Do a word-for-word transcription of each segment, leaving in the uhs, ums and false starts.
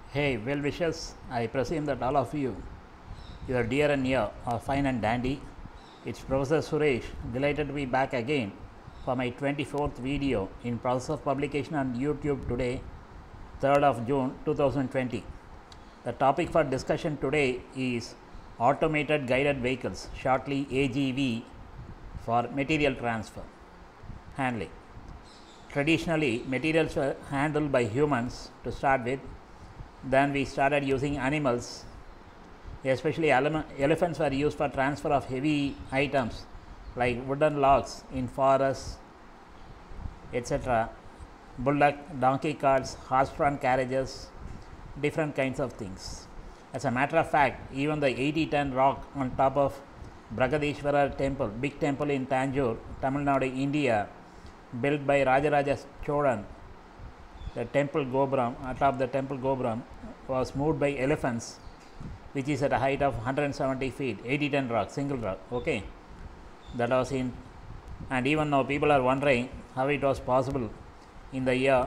Hey, well wishers, I presume that all of you, your dear and near, are fine and dandy. It's Professor Suresh, delighted to be back again for my twenty-fourth video in process of publication on YouTube today, third of June two thousand twenty. The topic for discussion today is Automated Guided Vehicles, shortly A G V, for material transfer handling. Traditionally, materials were handled by humans to start with. Then we started using animals, especially ele elephants were used for transfer of heavy items like wooden logs in forests, et cetera. Bullock, donkey carts, horse-drawn carriages, different kinds of things. As a matter of fact, even the eighty ton rock on top of Bragadishwara temple, big temple in Tanjore, Tamil Nadu, India, built by Rajaraja Cholan, the temple Gobram, atop the temple Gobram, was moved by elephants, which is at a height of one hundred seventy feet, eighty ton rock, single rock. Okay, that was in, and even now people are wondering how it was possible in the year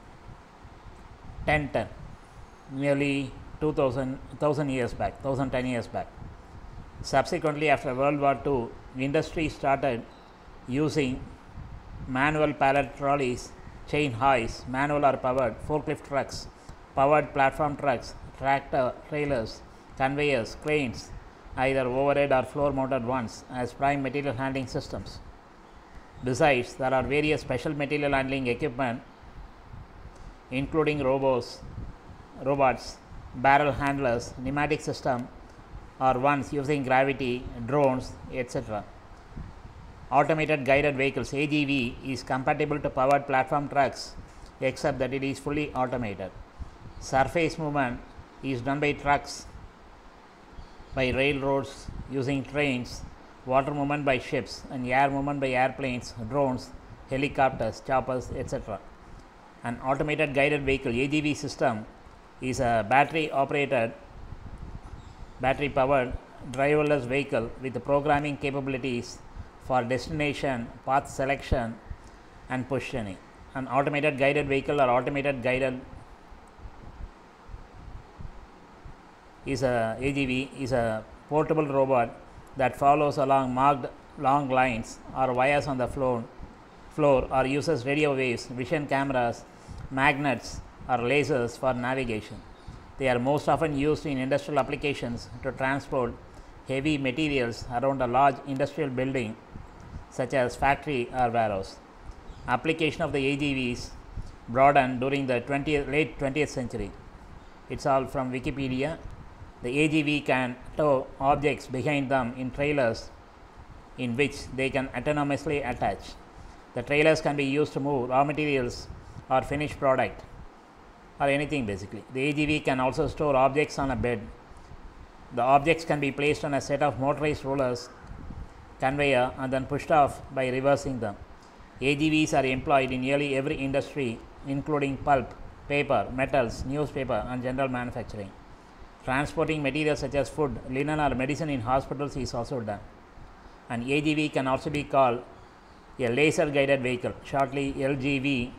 ten ten, nearly two thousand, one thousand years back, one thousand ten years back. Subsequently, after World War Two, industry started using manual pallet trolleys, chain hoists, manual or powered, forklift trucks, powered platform trucks, tractor trailers, conveyors, cranes, either overhead or floor mounted ones, as prime material handling systems. Besides, there are various special material handling equipment, including robots, robots, barrel handlers, pneumatic system, or ones using gravity, drones, et cetera. Automated guided vehicles A G V is compatible to powered platform trucks, except that it is fully automated. Surface movement is done by trucks, by railroads using trains, water movement by ships, and air movement by airplanes, drones, helicopters, choppers, et cetera. An automated guided vehicle A G V system is a battery operated, battery powered, driverless vehicle with programming capabilities for destination, path selection, and positioning. An automated guided vehicle or automated guided is a A G V is a portable robot that follows along marked long lines or wires on the floor, floor or uses radio waves, vision cameras, magnets, or lasers for navigation. They are most often used in industrial applications to transport heavy materials around a large industrial building such as factory or warehouse. Application of the A G Vs broadened during the twentieth, late twentieth century. It's all from Wikipedia. The A G V can tow objects behind them in trailers in which they can autonomously attach. The trailers can be used to move raw materials or finished product or anything basically. The A G V can also store objects on a bed. The objects can be placed on a set of motorized rollers, conveyor, and then pushed off by reversing them. A G Vs are employed in nearly every industry, including pulp, paper, metals, newspaper, and general manufacturing. Transporting materials such as food, linen, or medicine in hospitals is also done. An A G V can also be called a laser guided vehicle, shortly L G V.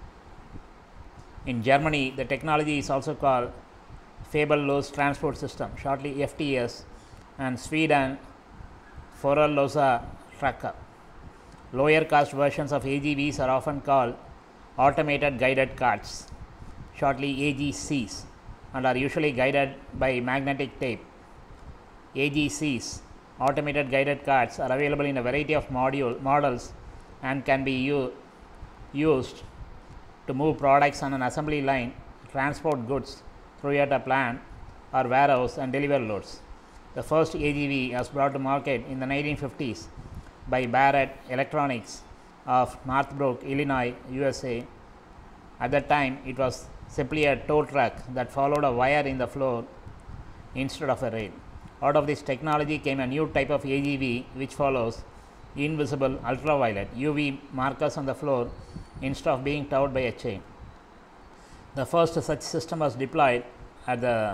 In Germany, the technology is also called Fabellos Transport System, shortly F T S, and Sweden, Forellosa Tracker. Lower cost versions of A G Vs are often called automated guided carts, shortly A G Cs, and are usually guided by magnetic tape. A G Cs, automated guided carts, are available in a variety of module, models and can be u- used to move products on an assembly line, transport goods throughout a plant or warehouse, and deliver loads. The first A G V was brought to market in the nineteen fifties by Barrett Electronics of Northbrook, Illinois, U S A. At that time, it was simply a tow truck that followed a wire in the floor instead of a rail. Out of this technology came a new type of A G V which follows invisible ultraviolet U V markers on the floor instead of being towed by a chain. The first such system was deployed at the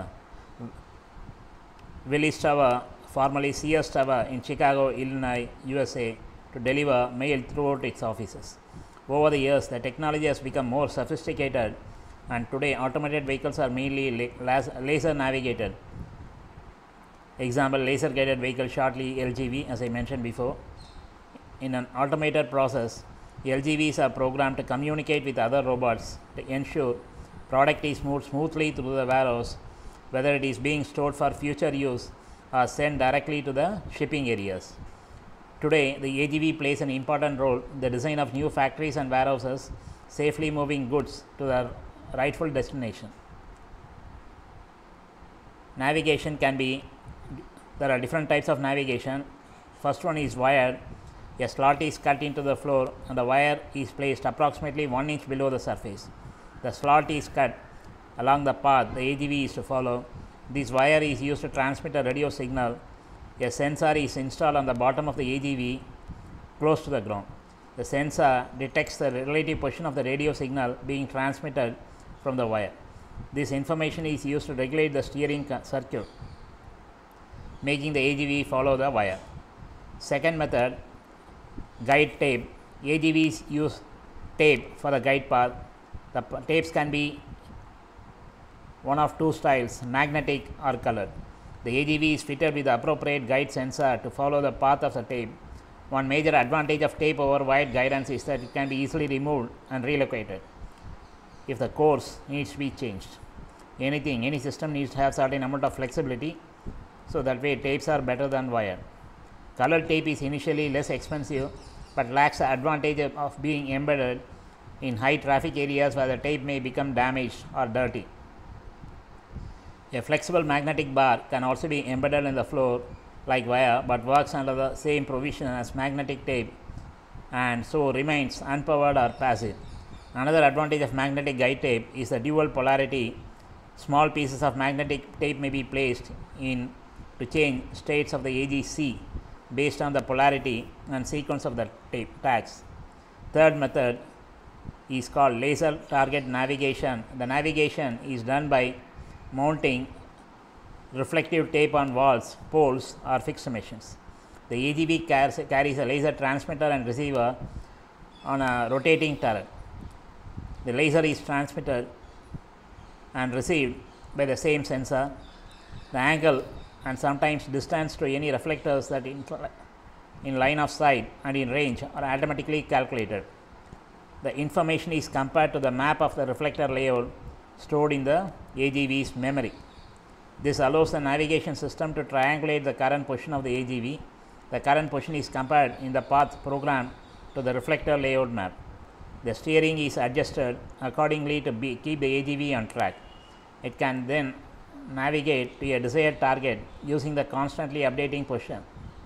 Willis Tower, formerly Sears Tower, in Chicago, Illinois, U S A, to deliver mail throughout its offices. Over the years, the technology has become more sophisticated and today automated vehicles are mainly laser navigated. Example, laser guided vehicle, shortly L G V, as I mentioned before. In an automated process, L G Vs are programmed to communicate with other robots to ensure product is moved smoothly through the warehouse, whether it is being stored for future use or sent directly to the shipping areas. Today, the A G V plays an important role in the design of new factories and warehouses, safely moving goods to their rightful destination. Navigation can be, there are different types of navigation. First one is wired. A slot is cut into the floor and the wire is placed approximately one inch below the surface. The slot is cut along the path the A G V is to follow. This wire is used to transmit a radio signal. A sensor is installed on the bottom of the A G V close to the ground. The sensor detects the relative position of the radio signal being transmitted from the wire. This information is used to regulate the steering circuit, making the A G V follow the wire. Second method, guide tape. A G Vs use tape for the guide path. The tapes can be one of two styles, magnetic or colored. The A G V is fitted with the appropriate guide sensor to follow the path of the tape. One major advantage of tape over wired guidance is that it can be easily removed and relocated if the course needs to be changed. Anything, any system needs to have certain amount of flexibility, so that way tapes are better than wire. Colored tape is initially less expensive, but lacks the advantage of being embedded in high traffic areas where the tape may become damaged or dirty. A flexible magnetic bar can also be embedded in the floor like wire, but works under the same provision as magnetic tape and so remains unpowered or passive. Another advantage of magnetic guide tape is the dual polarity. Small pieces of magnetic tape may be placed in to change states of the A G C based on the polarity and sequence of the tape tags. Third method is called laser target navigation. The navigation is done by mounting reflective tape on walls, poles or fixed machines. The A G V carries, carries a laser transmitter and receiver on a rotating turret. The laser is transmitted and received by the same sensor. The angle and sometimes distance to any reflectors that in, in line of sight and in range are automatically calculated. The information is compared to the map of the reflector layout stored in the A G V's memory. This allows the navigation system to triangulate the current position of the A G V. The current position is compared in the path programmed to the reflector layout map. The steering is adjusted accordingly to be, keep the A G V on track. It can then navigate to a desired target using the constantly updating position.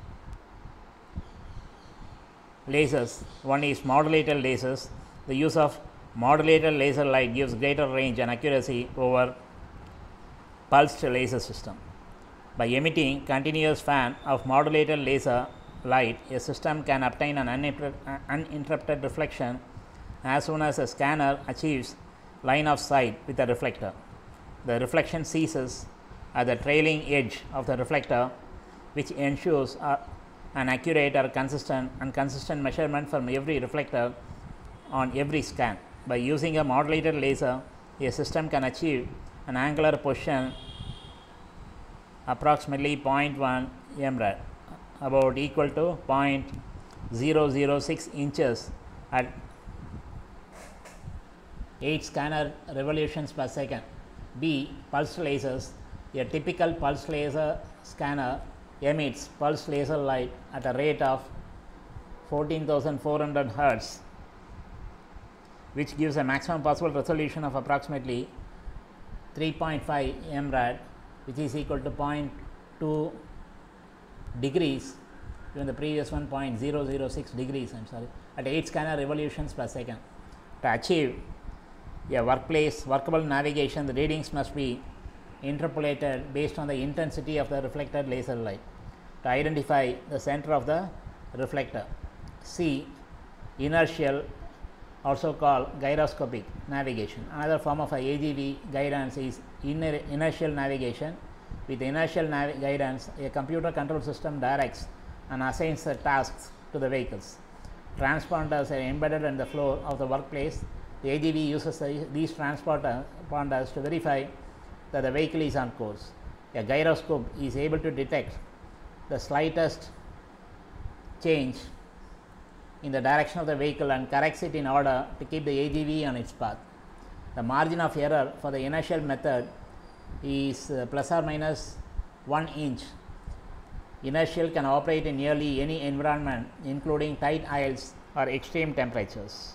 Lasers. One is modulated lasers. The use of modulated laser light gives greater range and accuracy over pulsed laser system. By emitting continuous fan of modulated laser light, a system can obtain an uninterrupted reflection as soon as a scanner achieves line of sight with a reflector. The reflection ceases at the trailing edge of the reflector, which ensures uh, an accurate or consistent and consistent measurement from every reflector on every scan. By using a modulated laser, a system can achieve an angular position approximately zero point one M rad, about equal to zero point zero zero six inches at eight scanner revolutions per second. B. Pulsed lasers. A typical pulsed laser scanner emits pulsed laser light at a rate of fourteen thousand four hundred hertz, which gives a maximum possible resolution of approximately three point five M rad, which is equal to zero point two degrees, even the previous one zero point zero zero six degrees, I am sorry, at eight scanner revolutions per second. To achieve a workplace workable navigation, the readings must be interpolated based on the intensity of the reflected laser light to identify the center of the reflector. C. Inertial, also called gyroscopic navigation. Another form of a A G V guidance is iner inertial navigation. With inertial nav guidance, a computer control system directs and assigns the tasks to the vehicles. Transponders are embedded in the floor of the workplace The A G V uses these transponders to verify that the vehicle is on course. A gyroscope is able to detect the slightest change in the direction of the vehicle and corrects it in order to keep the A G V on its path. The margin of error for the inertial method is uh, plus or minus one inch. Inertial can operate in nearly any environment, including tight aisles or extreme temperatures.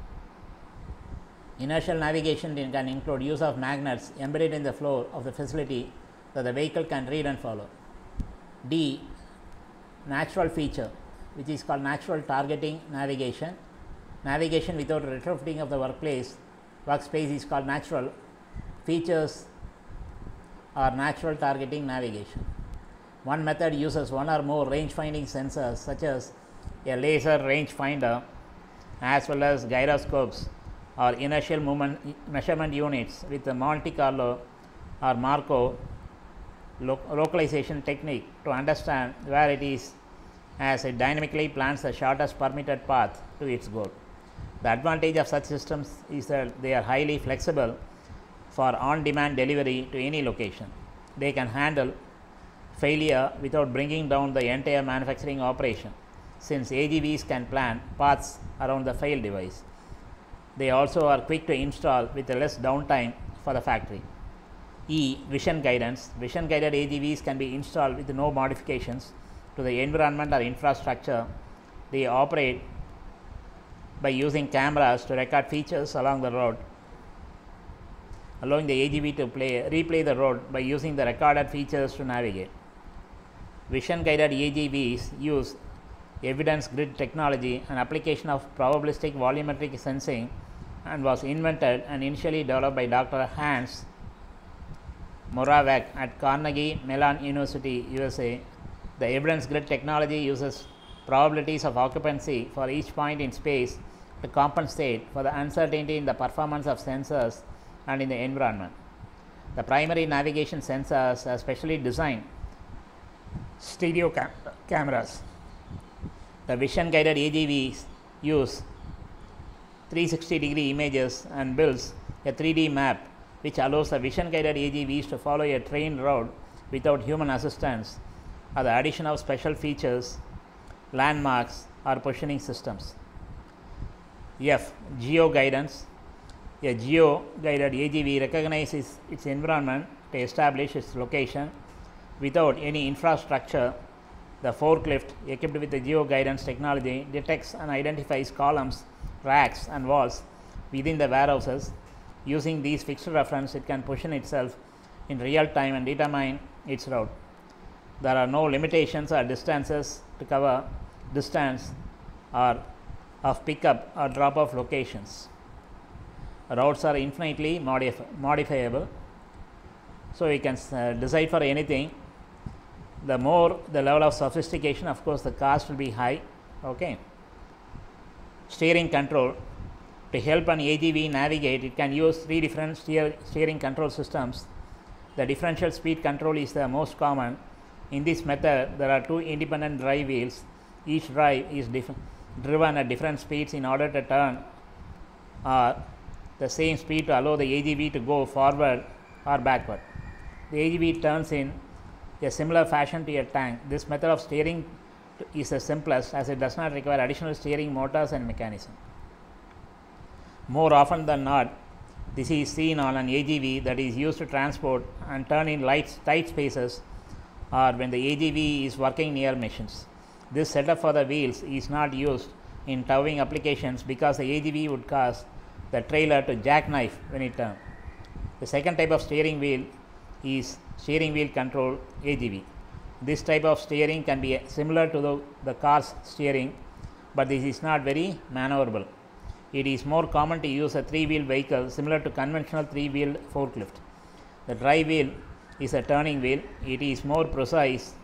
Inertial navigation can include use of magnets embedded in the floor of the facility that the vehicle can read and follow. D. Natural feature, which is called natural targeting navigation. Navigation without retrofitting of the workplace workspace is called natural features or natural targeting navigation. One method uses one or more range finding sensors such as a laser range finder as well as gyroscopes or inertial movement measurement units with the Monte Carlo or Markov lo localization technique to understand where it is as it dynamically plans the shortest permitted path to its goal. The advantage of such systems is that they are highly flexible for on-demand delivery to any location. They can handle failure without bringing down the entire manufacturing operation, since A G Vs can plan paths around the failed device. They also are quick to install with less downtime for the factory. E. Vision guidance. Vision guided A G Vs can be installed with no modifications to the environment or infrastructure. They operate by using cameras to record features along the road, allowing the A G V to play, replay the road by using the recorded features to navigate. Vision guided A G Vs use evidence grid technology, an application of probabilistic volumetric sensing, and was invented and initially developed by Doctor Hans Moravec at Carnegie Mellon University, U S A. The evidence grid technology uses probabilities of occupancy for each point in space to compensate for the uncertainty in the performance of sensors and in the environment. The primary navigation sensors are specially designed stereo cam cameras. The vision guided A G Vs use three hundred sixty degree images and builds a three D map which allows the vision guided A G Vs to follow a trained road without human assistance or the addition of special features, landmarks or positioning systems. F. Geo guidance. A geo guided A G V recognizes its environment to establish its location without any infrastructure. The forklift equipped with the geo guidance technology detects and identifies columns, racks and walls within the warehouses. Using these fixed reference, it can position itself in real time and determine its route. There are no limitations or distances to cover, distance or of pickup or drop off locations. Routes are infinitely modif modifiable, so you can uh, decide for anything. The more the level of sophistication, of course the cost will be high. Okay. Steering control. To help an A G V navigate, it can use three different steer, steering control systems. The differential speed control is the most common. In this method, there are two independent drive wheels. Each drive is driven at different speeds in order to turn uh, the same speed to allow the A G V to go forward or backward. The A G V turns in a similar fashion to a tank. This method of steering is the simplest as it does not require additional steering motors and mechanism. More often than not, this is seen on an A G V that is used to transport and turn in light, tight spaces or when the A G V is working near machines. This setup for the wheels is not used in towing applications because the A G V would cause the trailer to jackknife when it turns. The second type of steering wheel is steering wheel control A G V. This type of steering can be similar to the, the car's steering, but this is not very maneuverable. It is more common to use a three-wheel vehicle similar to conventional three-wheeled forklift. The drive wheel is a turning wheel. It is more precise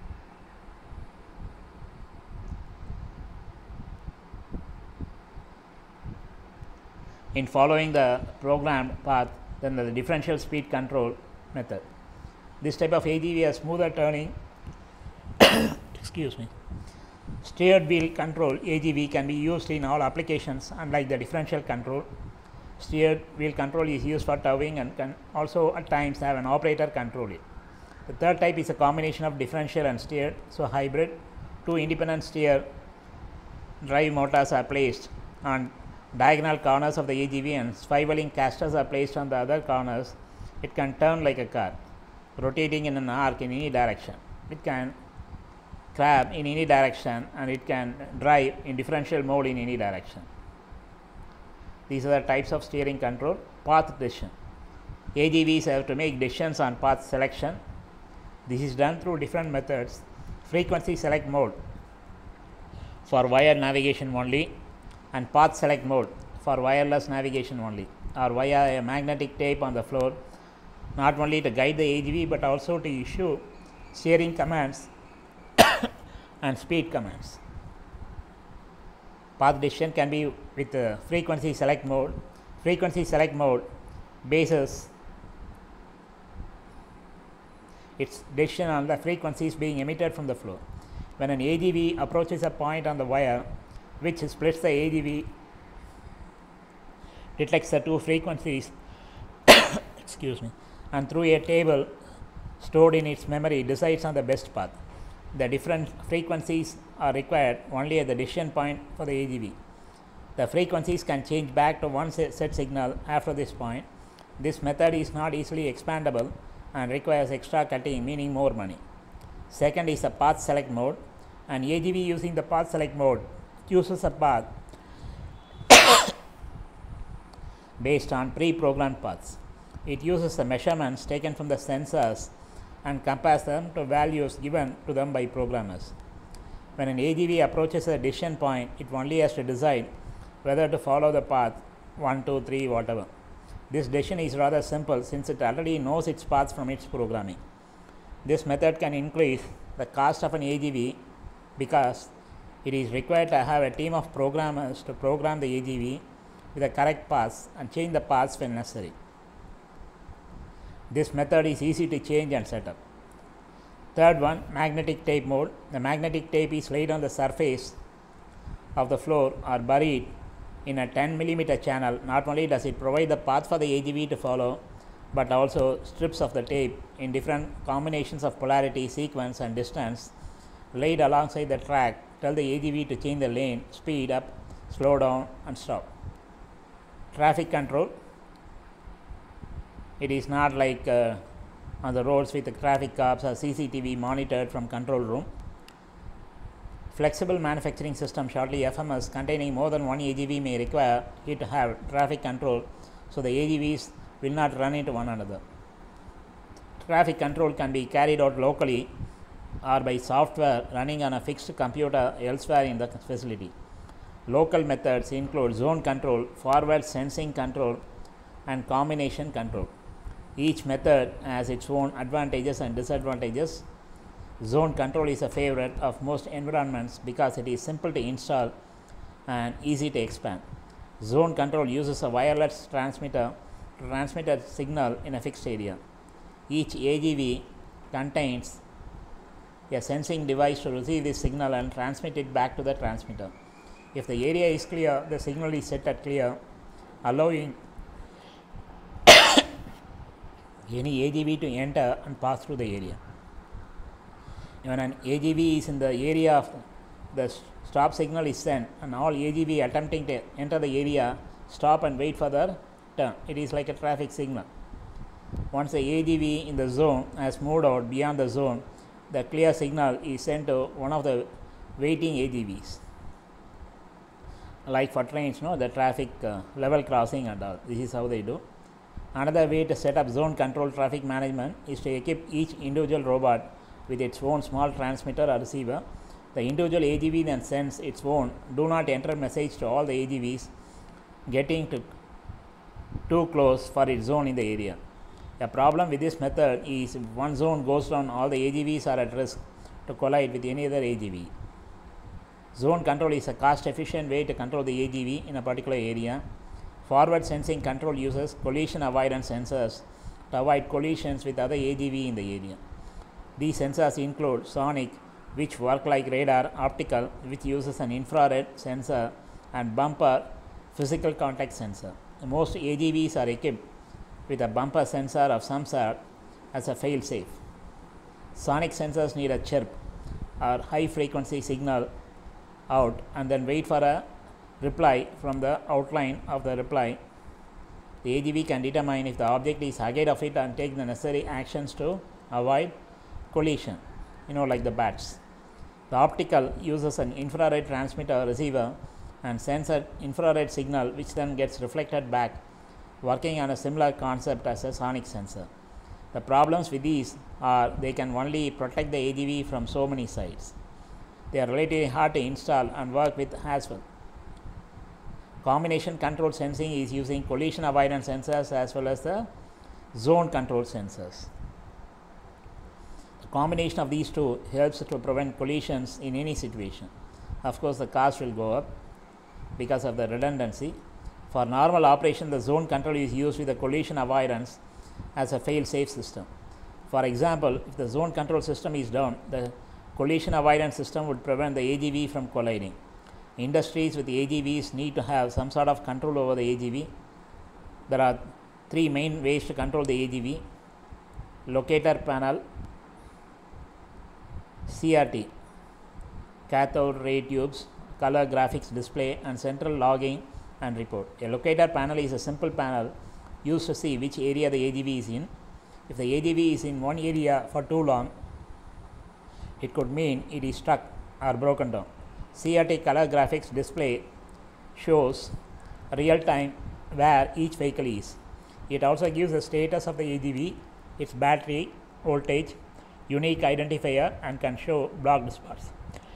in following the programmed path than the differential speed control method. This type of A G V has smoother turning. Excuse me. Steered wheel control A G V can be used in all applications, unlike the differential control. Steered wheel control is used for towing and can also at times have an operator control it. The third type is a combination of differential and steered, so hybrid. Two independent steer drive motors are placed on diagonal corners of the A G V and swiveling casters are placed on the other corners. It can turn like a car, rotating in an arc in any direction. It can crab in any direction and it can drive in differential mode in any direction. These are the types of steering control. Path decision. A G Vs have to make decisions on path selection. This is done through different methods. Frequency select mode for wired navigation only and path select mode for wireless navigation only, or via a magnetic tape on the floor, not only to guide the A G V but also to issue steering commands and speed commands. Path decision can be with the frequency select mode. Frequency select mode bases its decision on the frequencies being emitted from the floor. When an A G V approaches a point on the wire which splits the A G V, detects the two frequencies excuse me, and through a table stored in its memory decides on the best path. The different frequencies are required only at the decision point for the A G V. The frequencies can change back to one set signal after this point. This method is not easily expandable and requires extra cutting, meaning more money. Second is the path select mode. An A G V using the path select mode chooses a path based on pre-programmed paths. It uses the measurements taken from the sensors and compares them to values given to them by programmers. When an A G V approaches a decision point, it only has to decide whether to follow the path one, two, three, whatever. This decision is rather simple since it already knows its paths from its programming. This method can increase the cost of an A G V because it is required to have a team of programmers to program the A G V with the correct paths and change the paths when necessary. This method is easy to change and set up. Third one, magnetic tape mode. The magnetic tape is laid on the surface of the floor or buried in a ten millimeter channel. Not only does it provide the path for the A G V to follow, but also strips of the tape in different combinations of polarity, sequence and distance laid alongside the track tell the A G V to change the lane, speed up, slow down and stop. Traffic control. It is not like uh, on the roads with the traffic cops or C C T V monitored from control room. Flexible manufacturing system, shortly F M S, containing more than one A G V may require it to have traffic control, so the A G Vs will not run into one another. Traffic control can be carried out locally or by software running on a fixed computer elsewhere in the facility. Local methods include zone control, forward sensing control and combination control. Each method has its own advantages and disadvantages. Zone control is a favorite of most environments because it is simple to install and easy to expand. Zone control uses a wireless transmitter to transmit a signal in a fixed area. Each A G V contains a sensing device to receive this signal and transmit it back to the transmitter. If the area is clear, the signal is set at clear, allowing any A G V to enter and pass through the area. When an A G V is in the area of the stop signal is sent and all A G V attempting to enter the area stop and wait for the turn. It is like a traffic signal. Once the A G V in the zone has moved out beyond the zone, the clear signal is sent to one of the waiting A G Vs. Like for trains, no, the traffic uh, level crossing and all. This is how they do. Another way to set up zone control traffic management is to equip each individual robot with its own small transmitter or receiver. The individual A G V then sends its own do not enter message to all the A G Vs getting to too close for its zone in the area. A problem with this method is if one zone goes down, all the A G Vs are at risk to collide with any other A G V. Zone control is a cost efficient way to control the A G V in a particular area. Forward sensing control uses collision avoidance sensors to avoid collisions with other A G V in the area. These sensors include sonic, which work like radar, optical, which uses an infrared sensor, and bumper, physical contact sensor. most A G Vs are equipped with a bumper sensor of some sort as a fail-safe. Sonic sensors need a chirp or high frequency signal out and then wait for a reply from the outline of the reply. The A G V can determine if the object is ahead of it and take the necessary actions to avoid collision, you know, like the bats. The optical uses an infrared transmitter receiver and sends an infrared signal which then gets reflected back, working on a similar concept as a sonic sensor. The problems with these are they can only protect the A G V from so many sides. They are relatively hard to install and work with as well. Combination control sensing is using collision avoidance sensors as well as the zone control sensors. The combination of these two helps to prevent collisions in any situation. Of course, the cost will go up because of the redundancy. For normal operation, the zone control is used with the collision avoidance as a fail-safe system. For example, if the zone control system is down, the collision avoidance system would prevent the A G V from colliding. Industries with A G Vs need to have some sort of control over the A G V. There are three main ways to control the A G V: locator panel, C R T, cathode ray tubes, color graphics display, and central logging and report. A locator panel is a simple panel used to see which area the A G V is in. If the A G V is in one area for too long, it could mean it is stuck or broken down. C R T color graphics display shows real time where each vehicle is. It also gives the status of the A G V, its battery, voltage, unique identifier, and can show blocked spots.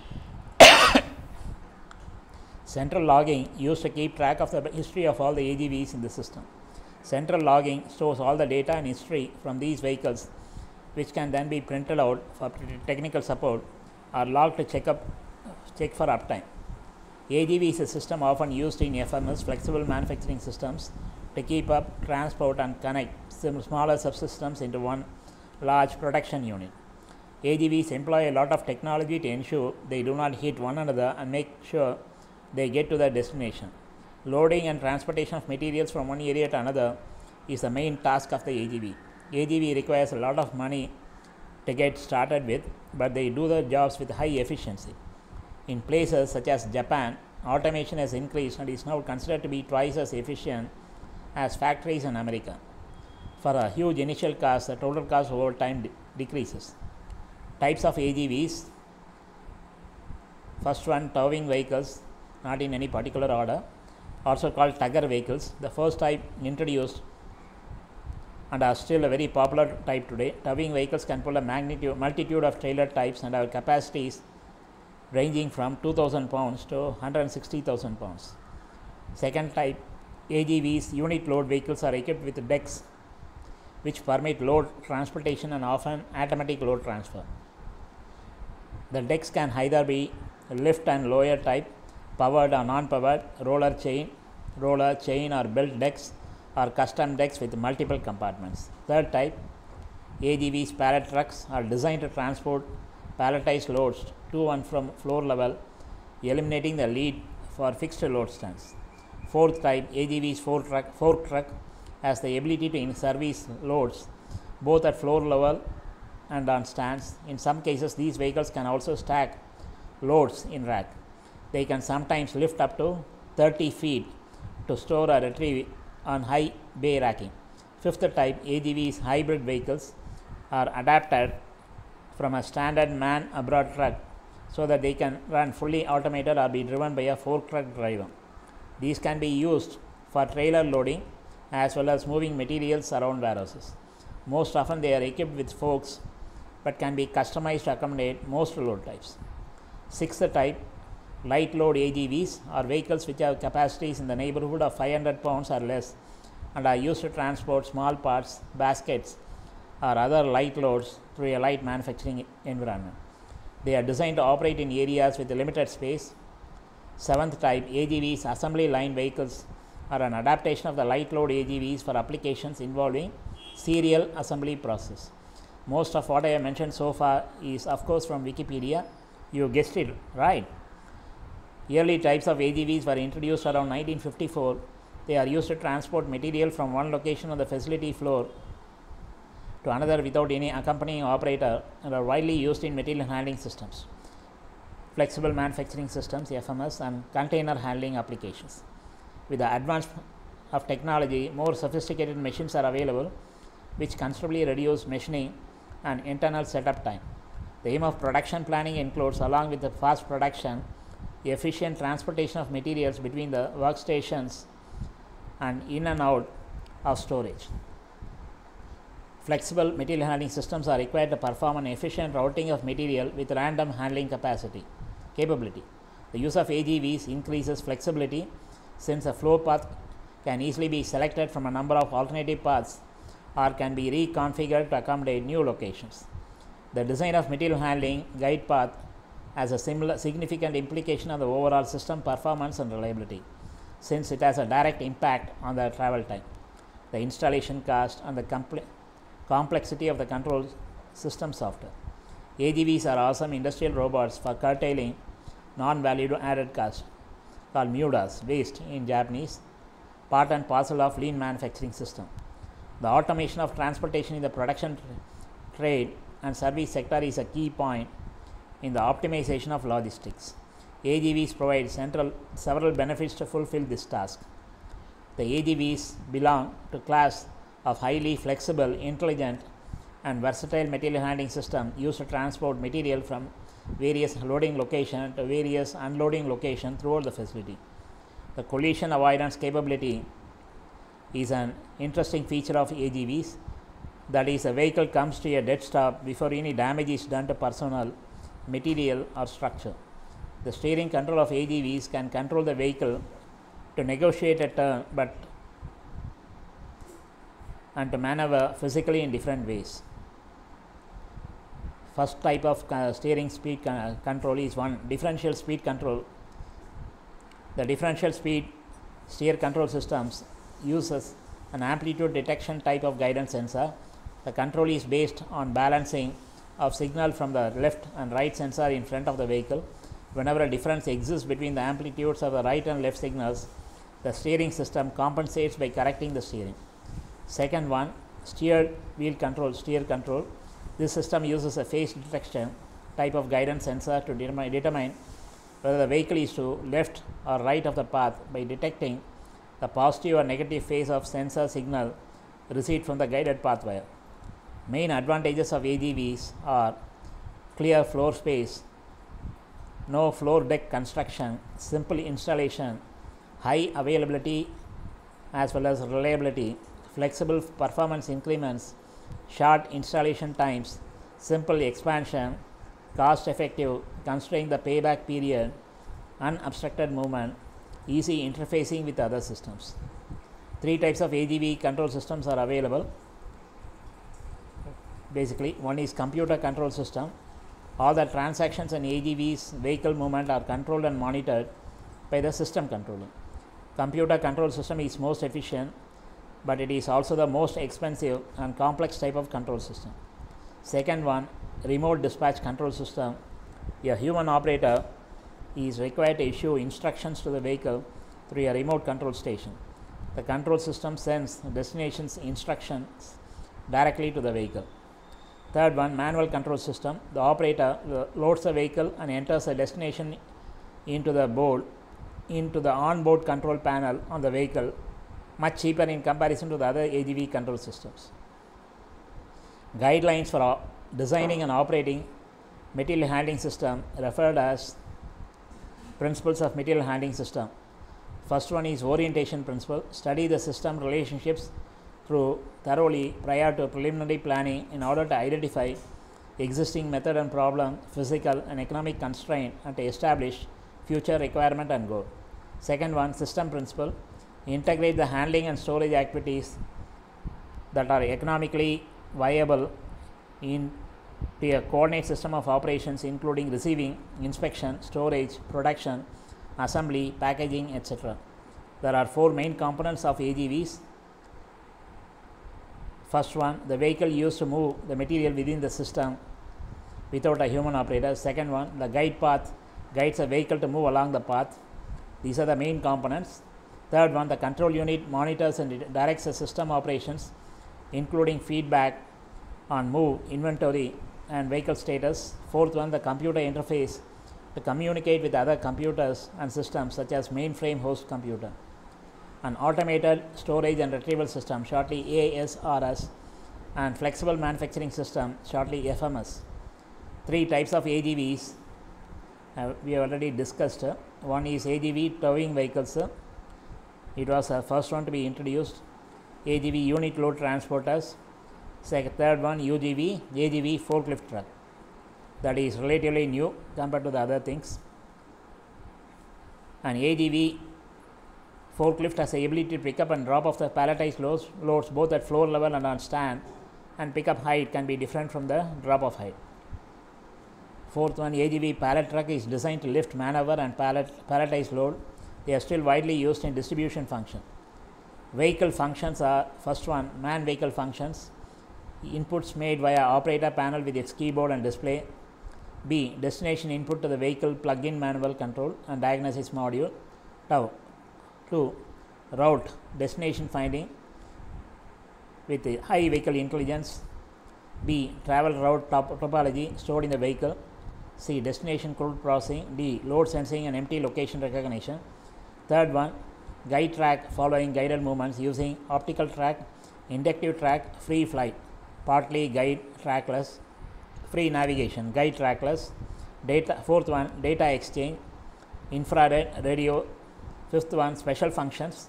Central logging used to keep track of the history of all the A G Vs in the system. Central logging stores all the data and history from these vehicles, which can then be printed out for technical support or logged to check up check for uptime. A G V is a system often used in F M S, flexible manufacturing systems, to keep up, transport, and connect some smaller subsystems into one large production unit. A G Vs employ a lot of technology to ensure they do not hit one another and make sure they get to their destination. Loading and transportation of materials from one area to another is the main task of the A G V. A G V requires a lot of money to get started with, but they do their jobs with high efficiency. In places such as Japan, automation has increased and is now considered to be twice as efficient as factories in America. For a huge initial cost, the total cost over time de- decreases. Types of A G Vs. First one, towing vehicles, not in any particular order, also called tugger vehicles. The first type introduced and are still a very popular type today. Towing vehicles can pull a magnitude, multitude of trailer types and have capacities ranging from two thousand pounds to one hundred sixty thousand pounds. Second type, A G Vs, unit load vehicles, are equipped with decks which permit load transportation and often automatic load transfer. The decks can either be lift and lower type, powered or non-powered, roller chain, roller chain or belt decks, or custom decks with multiple compartments. Third type, A G Vs, pallet trucks, are designed to transport palletized loads to and from floor level, eliminating the need for fixed load stands. Fourth type, A G Vs, fork truck, fork truck has the ability to service loads both at floor level and on stands. In some cases, these vehicles can also stack loads in rack. They can sometimes lift up to thirty feet to store or retrieve on high bay racking. Fifth type, A G Vs, hybrid vehicles, are adapted from a standard man abroad truck so that they can run fully automated or be driven by a fork truck driver. These can be used for trailer loading as well as moving materials around warehouses. Most often they are equipped with forks but can be customized to accommodate most load types. Sixth type, light load A G Vs, are vehicles which have capacities in the neighborhood of five hundred pounds or less and are used to transport small parts, baskets, or other light loads through a light manufacturing environment. They are designed to operate in areas with limited space. Seventh type, A G Vs, assembly line vehicles, are an adaptation of the light load A G Vs for applications involving serial assembly process. Most of what I have mentioned so far is of course from Wikipedia. You guessed it right. Early types of A G Vs were introduced around nineteen fifty-four They are used to transport material from one location on the facility floor to another without any accompanying operator and are widely used in material handling systems, flexible manufacturing systems F M S, and container handling applications. With the advance of technology, more sophisticated machines are available which considerably reduce machining and internal setup time. The aim of production planning includes, along with the fast production, the efficient transportation of materials between the workstations and in and out of storage. Flexible material handling systems are required to perform an efficient routing of material with random handling capacity capability. The use of A G Vs increases flexibility since a flow path can easily be selected from a number of alternative paths or can be reconfigured to accommodate new locations. The design of material handling guide path has a similar significant implication on the overall system performance and reliability, since it has a direct impact on the travel time, the installation cost, and the compl complexity of the control system software. A G Vs are awesome industrial robots for curtailing non-value added cost, called MUDAs, waste in Japanese, part and parcel of lean manufacturing system. The automation of transportation in the production tra trade and service sector is a key point in the optimization of logistics. A G Vs provide central several benefits to fulfill this task. The A G Vs belong to class of highly flexible, intelligent, and versatile material handling system used to transport material from various loading location to various unloading location throughout the facility. The collision avoidance capability is an interesting feature of A G Vs. That is, a vehicle comes to a dead stop before any damage is done to personnel, material, or structure. The steering control of A G Vs can control the vehicle to negotiate a turn but and to maneuver physically in different ways. First type of uh, steering speed con control is one differential speed control. The differential speed steer control systems uses an amplitude detection type of guidance sensor. The control is based on balancing of signal from the left and right sensor in front of the vehicle. Whenever a difference exists between the amplitudes of the right and left signals, the steering system compensates by correcting the steering. Second one, steered wheel control, steer control. This system uses a phase detection type of guidance sensor to determine, determine whether the vehicle is to left or right of the path by detecting the positive or negative phase of sensor signal received from the guided path wire. Main advantages of A G Vs are clear floor space, no floor deck construction, simple installation, high availability as well as reliability, flexible performance increments, short installation times, simple expansion, cost effective considering the payback period, unobstructed movement, easy interfacing with other systems. Three types of A G V control systems are available. Basically, one is computer control system. All the transactions in A G V's vehicle movement are controlled and monitored by the system controller. Computer control system is most efficient, but it is also the most expensive and complex type of control system. Second one, remote dispatch control system. A human operator is required to issue instructions to the vehicle through a remote control station. The control system sends destination's instructions directly to the vehicle. Third one, manual control system. The operator loads the vehicle and enters the destination into the board, into the onboard control panel on the vehicle, much cheaper in comparison to the other A G V control systems. Guidelines for designing and operating material handling system referred as principles of material handling system. First one is orientation principle. Study the system relationships through thoroughly prior to preliminary planning in order to identify existing method and problem, physical and economic constraint, and to establish future requirement and goal. Second one, system principle. Integrate the handling and storage activities that are economically viable into a coordinate system of operations, including receiving, inspection, storage, production, assembly, packaging, et cetera. There are four main components of A G Vs. First one, the vehicle used to move the material within the system without a human operator. Second one, the guide path guides a vehicle to move along the path. These are the main components. Third one, the control unit monitors and directs the system operations, including feedback on move, inventory and vehicle status. Fourth one, the computer interface to communicate with other computers and systems such as mainframe host computer. An automated storage and retrieval system, shortly A S R S, and flexible manufacturing system, shortly F M S. Three types of A G Vs uh, we have already discussed. One is A G V towing vehicles. It was the first one to be introduced. A G V unit load transporters. Second, third one U G V, A G V forklift truck. That is relatively new compared to the other things. An A G V forklift has the ability to pick up and drop off the palletized loads, loads both at floor level and on stand, and pickup height can be different from the drop off height. Fourth one, A G V pallet truck is designed to lift, maneuver and pallet, palletized load. They are still widely used in distribution function. Vehicle functions are, first one, man vehicle functions. Inputs made via operator panel with its keyboard and display. B, destination input to the vehicle plug-in manual control and diagnosis module. Tau. two, route destination finding with a high vehicle intelligence. B, travel route top topology stored in the vehicle. C, destination code processing. D, load sensing and empty location recognition. Third one, guide track following guided movements using optical track, inductive track, free flight, partly guide trackless, free navigation, guide trackless. Data. Fourth one, data exchange, infrared, radio. Fifth one, special functions.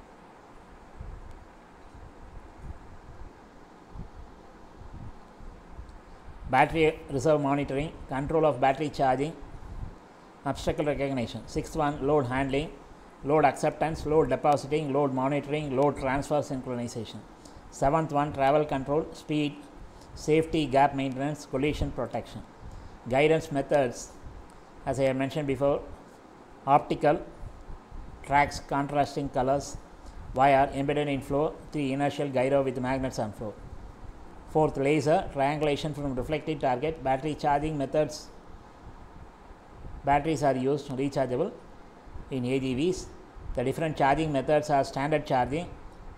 Battery reserve monitoring, control of battery charging, obstacle recognition. Sixth one, load handling, load acceptance, load depositing, load monitoring, load transfer synchronization. Seventh one, travel control, speed, safety, gap maintenance, collision protection. Guidance methods, as I have mentioned before, optical, tracks contrasting colors, wire embedded in floor, three, inertial gyro with magnets on floor. Fourth, laser, triangulation from reflected target. Battery charging methods, batteries are used, rechargeable in A G Vs. The different charging methods are standard charging,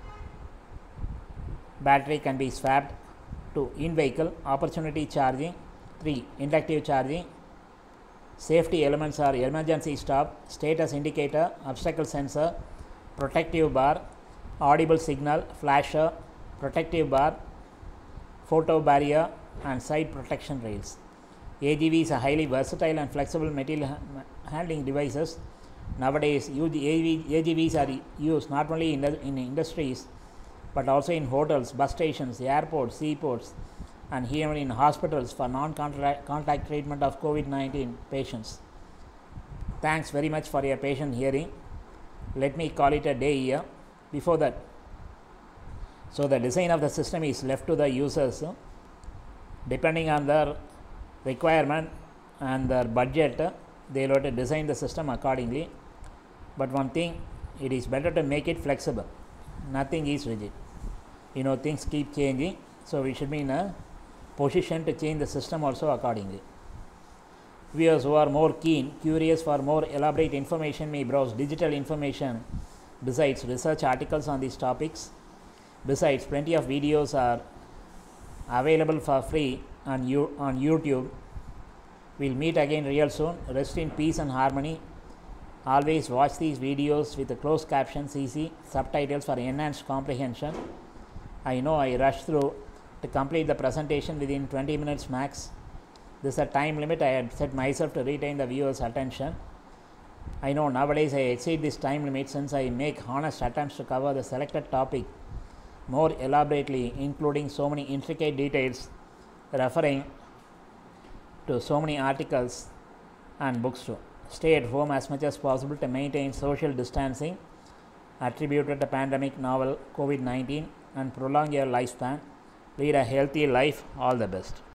battery can be swapped. Two, in vehicle, opportunity charging. Three, inductive charging. Safety elements are emergency stop, status indicator, obstacle sensor, protective bar, audible signal, flasher, protective bar, photo barrier and side protection rails. A G Vs are highly versatile and flexible material handling devices. Nowadays, A G Vs are used not only in, the, in industries but also in hotels, bus stations, airports, seaports, and even in hospitals for non-contact contact treatment of COVID nineteen patients. Thanks very much for your patient hearing. Let me call it a day here. Before that, so the design of the system is left to the users. Depending on their requirement and their budget, they will have to design the system accordingly. But one thing, it is better to make it flexible. Nothing is rigid. You know, things keep changing, so we should be in a position to change the system also accordingly. Viewers who are more keen, curious for more elaborate information may browse digital information besides research articles on these topics. Besides, plenty of videos are available for free on, you, on YouTube. We'll meet again real soon. Rest in peace and harmony. Always watch these videos with the closed captions, easy subtitles for enhanced comprehension. I know I rushed through to complete the presentation within twenty minutes max. This is a time limit I had set myself to retain the viewer's attention. I know nowadays I exceed this time limit since I make honest attempts to cover the selected topic more elaborately, including so many intricate details, referring to so many articles and books too. Stay at home as much as possible to maintain social distancing attributed to pandemic novel COVID nineteen and prolong your lifespan. Lead a healthy life. All the best.